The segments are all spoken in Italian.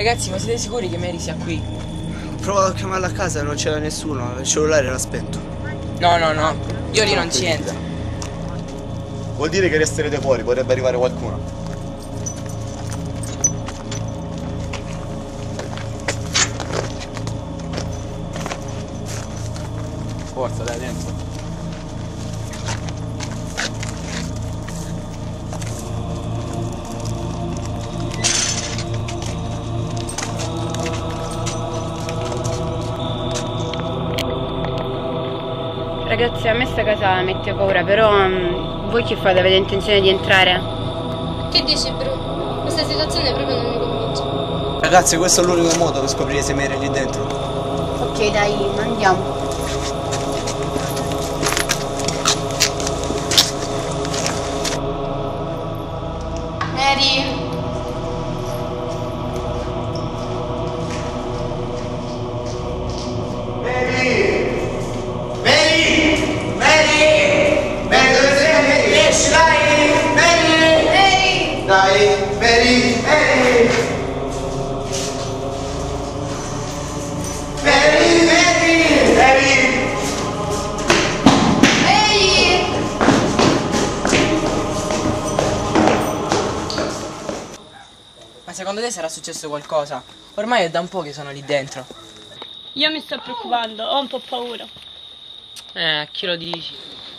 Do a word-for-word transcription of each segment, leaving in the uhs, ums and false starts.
Ragazzi, ma siete sicuri che Mary sia qui? Ho provato a chiamarla a casa e non c'era nessuno, il cellulare era spento. No, no, no, io lì non ci entro. Vuol dire che resterete fuori, potrebbe arrivare qualcuno. Forza, dai, dentro. Ragazzi, a me sta casa mette paura, però um, voi che fate? Avete intenzione di entrare? Che dici, bro? Questa situazione proprio non mi convince. Ragazzi, questo è l'unico modo per scoprire se Mary è lì dentro. Ok, dai, andiamo. Mary? Dai, Mary, Mary! Mary, Mary! Mary! Mary! Ma secondo te sarà successo qualcosa? Ormai è da un po' che sono lì dentro. Io mi sto preoccupando, ho un po' paura. Eh, a chi lo dici?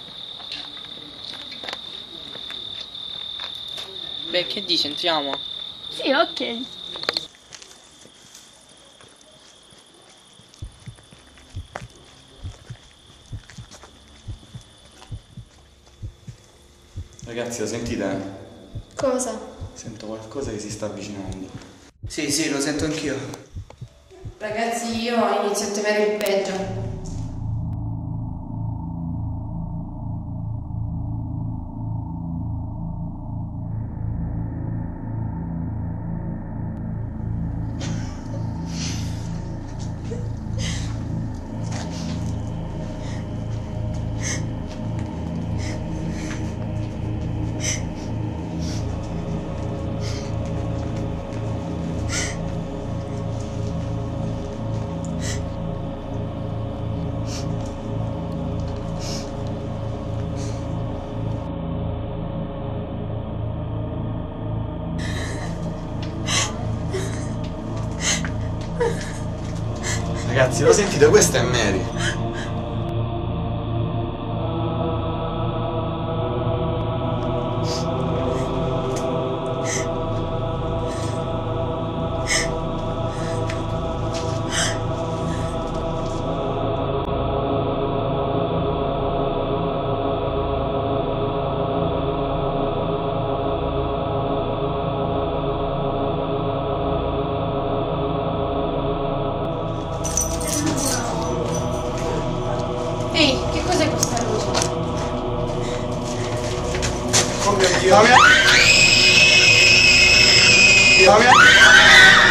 Beh, che dici, entriamo? Sì, ok. Ragazzi, lo sentite? Cosa? Sento qualcosa che si sta avvicinando. Sì, sì, lo sento anch'io. Ragazzi, io inizio a temere il peggio. Ragazzi, lo sentite? Questa è Mary. Ehi, che cos'è questa luce? Oh mio Dio! Oh mio Dio!